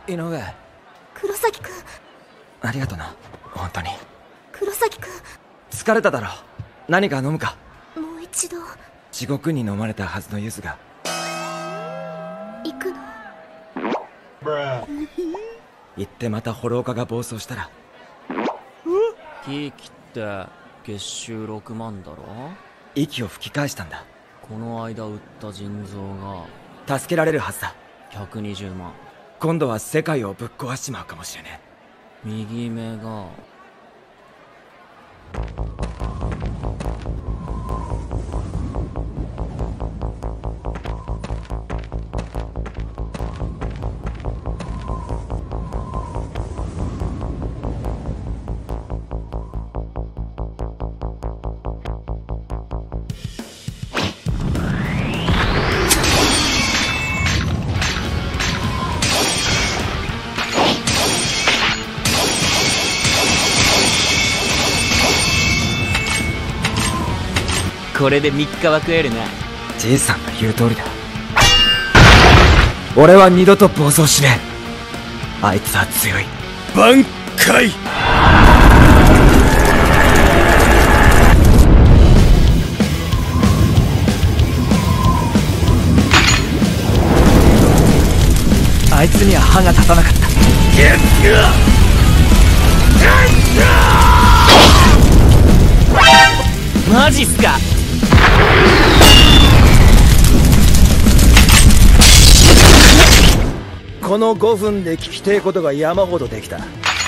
井上。 黒崎くん。 ありがとな、本当に。 黒崎くん。 疲れただろ。何か飲むか。 もう一度。 地獄に飲まれたはずのユズが。 行くの？ 行ってまたホローカが暴走したら。 キキって月収6万だろ。 息を吹き返したんだ。 この間売った腎臓が助けられるはずだ。 120万。 今度は世界をぶっ壊しちまうかもしれねえ。 右目がこれで3日は食えるな。 じいさんの言う通りだ。俺は二度と暴走しねえ。あいつは強い。挽回。あいつには歯が立たなかった。 マジっすか。 この5分で聞きてえことが山ほどできた。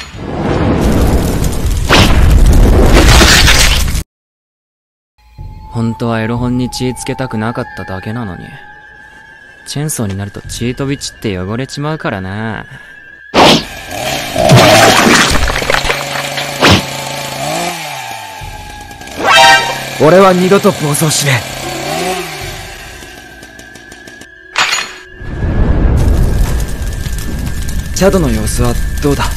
本当はエロ本に血つけたくなかっただけなのに。チェーンソーになると血飛び散って汚れちまうからな。 俺は二度と暴走しねえ。チャドの様子はどうだ？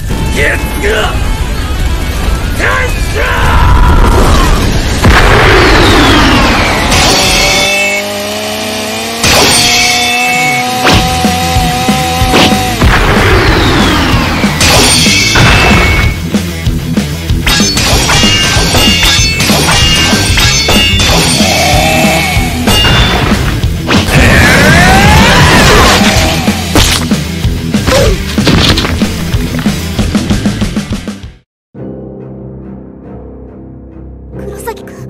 黒崎くん。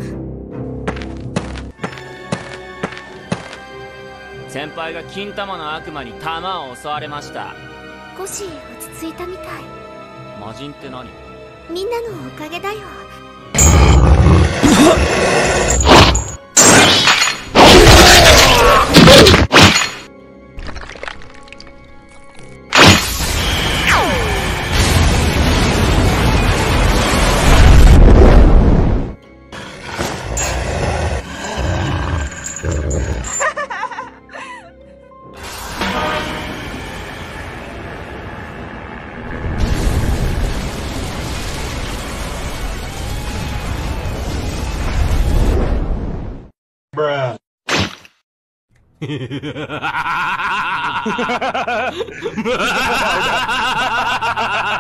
先輩が金玉の悪魔に弾を襲われました。 少し落ち着いたみたい。 魔人って何？ みんなのおかげだよ。 Bruh.